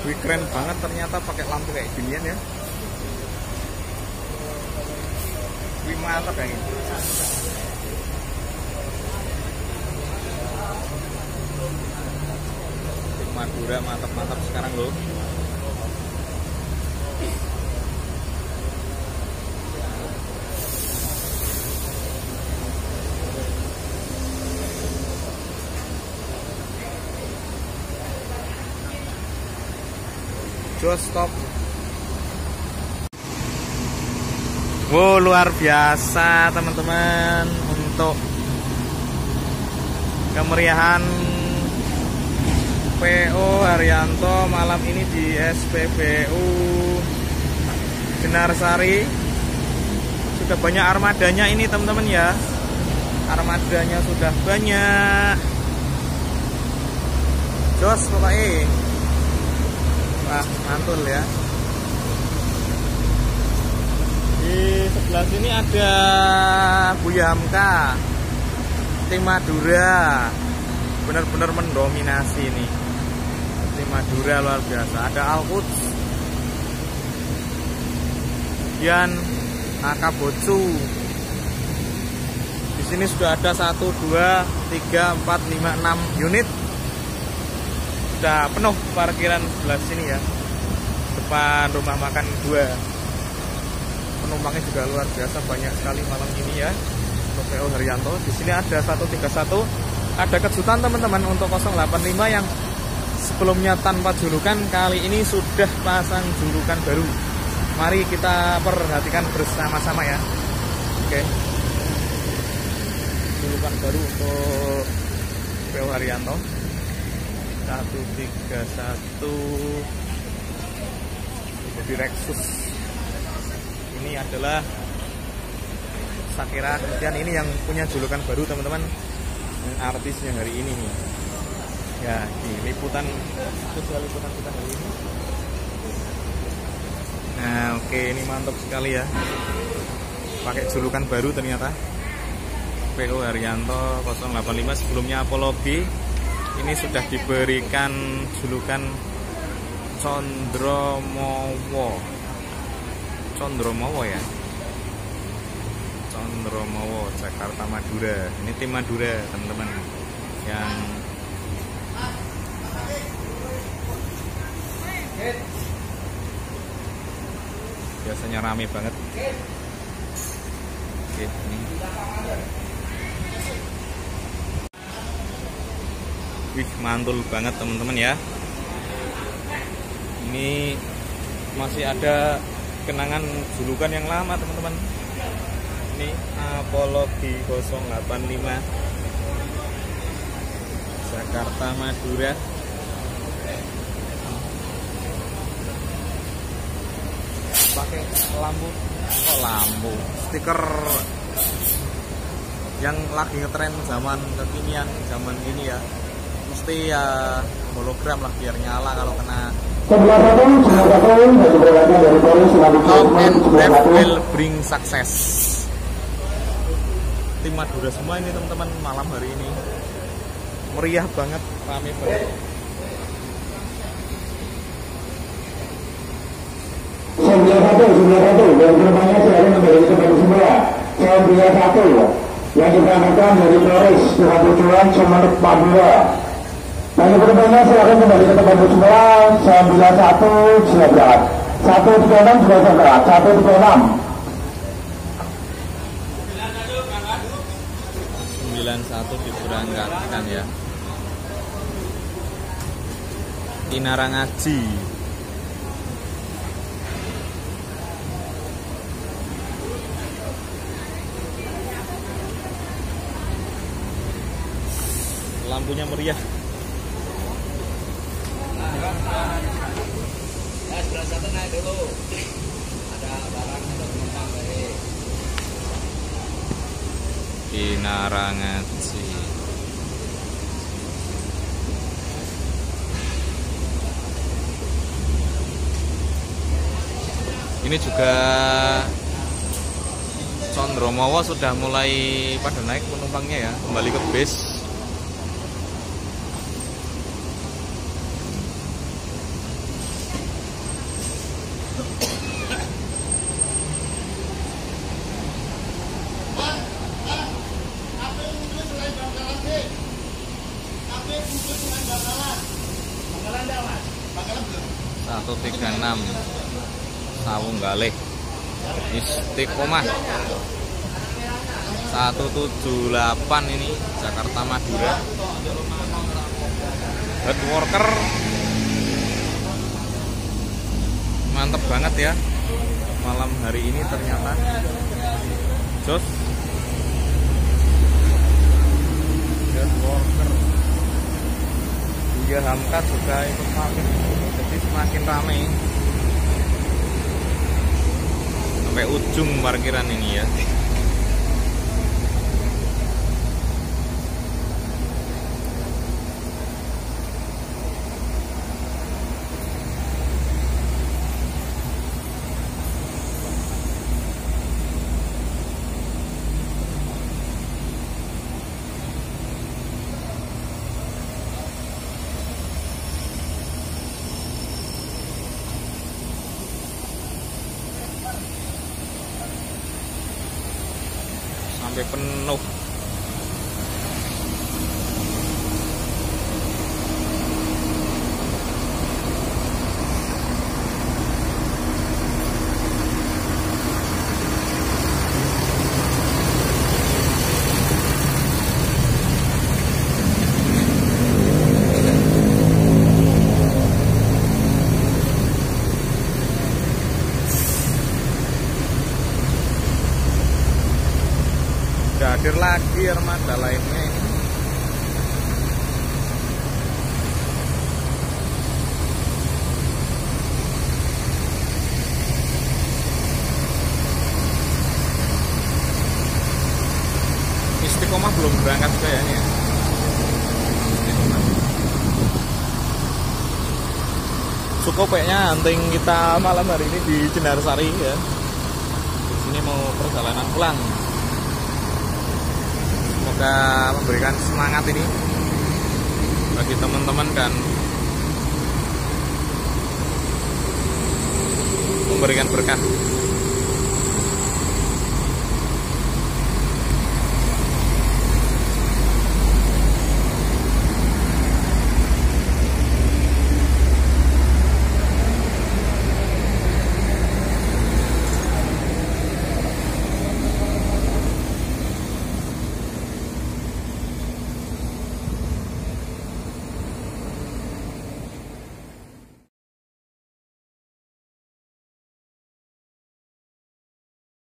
Wih, keren banget ternyata pakai lampu kayak ginian ya. Wih, mantap ya ini. Madura mantap-mantap sekarang loh. Just stop. Wow, luar biasa teman-teman untuk kemeriahan PO Haryanto malam ini di SPBU Genarsari. Sudah banyak armadanya ini teman-teman ya. Armadanya sudah banyak. Jos pokoknya. Wah, mantul ya. Di sebelah sini ada Buya Hamka, tim Madura, benar-benar mendominasi nih. Tim Madura luar biasa. Ada Al-Quds, dan Akabotsu. Di sini sudah ada 1, 2, 3, 4, 5, 6 unit. Sudah penuh parkiran sebelah sini ya, depan rumah makan 2. Penumpangnya juga luar biasa, banyak sekali malam ini ya untuk PO Haryanto. Di sini ada 131. Ada kejutan teman-teman untuk 085 yang sebelumnya tanpa julukan, kali ini sudah pasang julukan baru. Mari kita perhatikan bersama-sama ya. Oke, julukan baru untuk PO Haryanto 131 jadi Rexus. Ini adalah Sakira. Kemudian ini yang punya julukan baru teman-teman, artisnya hari ini nih ya, di liputan spesial liputan kita hari ini. Nah oke, ini mantap sekali ya, pakai julukan baru ternyata PO Haryanto 085. Sebelumnya Apologi ini sudah diberikan julukan Condromowo ya, Condromowo Jakarta Madura. Ini tim Madura teman-teman yang biasanya rame banget. Oke, ini wih, mantul banget teman-teman ya. Ini masih ada kenangan julukan yang lama teman-teman. Ini Apologi 085 Jakarta Madura. Pakai lampu, lampu stiker yang lagi ngetren zaman kekinian, zaman ini ya. Mesti ya hologram lah biar nyala kalau kena. Love and death will bring success. Tim Madura semua ini teman-teman malam hari ini. Meriah banget, rame banget. 91 dan gerbangnya selalu menjadi tempat semula. 91 yang diberangkatkan dari Flores dengan tujuan Sumeneb Madura. Dan gerbangnya silakan kembali ke tempat semula. 91 siap berangkat. 136 juga siap berangkat. 136. 91 diberangkatkan ya. Kinara Ngaji. Lampunya meriah. Ya, sebelah satu naik dulu. Ada barang, ada penumpang dari Kinara Ngaji. Ini juga Condromowo sudah mulai pada naik penumpangnya ya, kembali ke base. 136 Sawung Galih. Istiqomah 178 ini Jakarta Madura. Hard worker mantep banget ya malam hari ini ternyata. Jos hard worker juga Hamkat juga ikut makin, jadi semakin ramai sampai ujung parkiran ini ya. Sampai penuh. Hadir lagi armada lainnya ini. Istiqomah belum berangkat kayaknya. Cukup kayaknya hunting kita malam hari ini di Jenarsari ya. Di sini mau perjalanan pulang. Semoga memberikan semangat ini bagi teman-teman dan memberikan berkah.